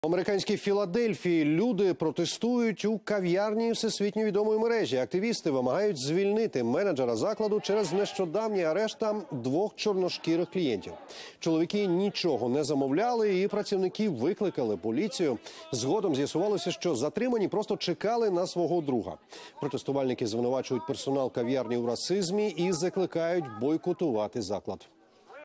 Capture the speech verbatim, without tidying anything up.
В американській Філадельфії люди протестують у кав'ярні всесвітньо відомої мережі. Активісти вимагають звільнити менеджера закладу через нещодавній арешт там двох чорношкірих клієнтів. Чоловіки нічого не замовляли і працівники викликали поліцію. Згодом з'ясувалося, що затримані просто чекали на свого друга. Протестувальники звинувачують персонал кав'ярні у расизмі і закликають бойкотувати заклад.